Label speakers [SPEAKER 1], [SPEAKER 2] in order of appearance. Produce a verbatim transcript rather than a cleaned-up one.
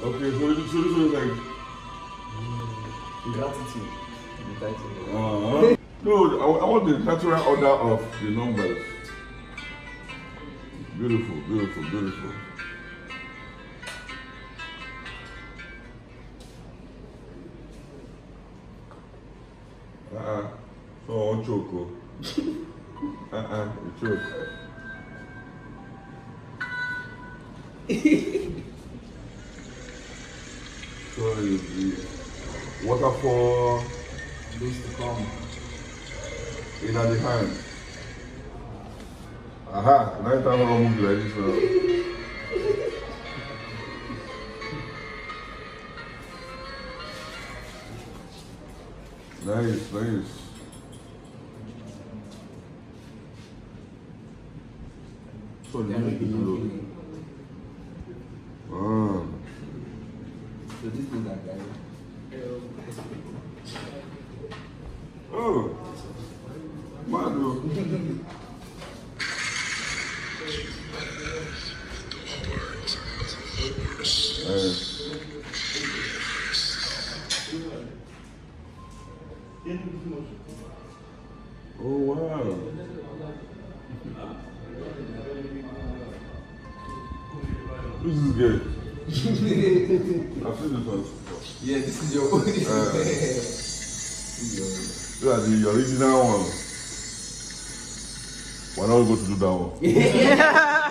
[SPEAKER 1] Okay, so this, so this is like
[SPEAKER 2] gratitude. The title.
[SPEAKER 1] Uh, no, I, I want the natural order of the numbers. Beautiful, beautiful, beautiful. Uh-uh. So on choco. Uh-uh, you choke. So the waterfall
[SPEAKER 2] Days to come.
[SPEAKER 1] in the hand. Aha, now you have a move like this now. Nice, nice. So this is below. Ah.
[SPEAKER 2] So this is that guy.
[SPEAKER 1] Oh, Mado. Oh wow. This is good. I've seen this one.
[SPEAKER 2] Yeah, this is your own.
[SPEAKER 1] Uh, These are the original one. Why not go to do that one?
[SPEAKER 3] Yeah.